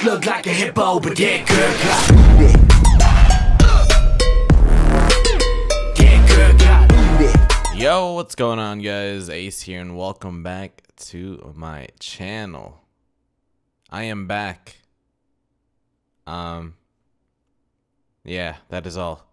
look like a hippo, but get good. Yo, what's going on, guys? Ace here, and welcome back to my channel. I am back. Yeah, that is all.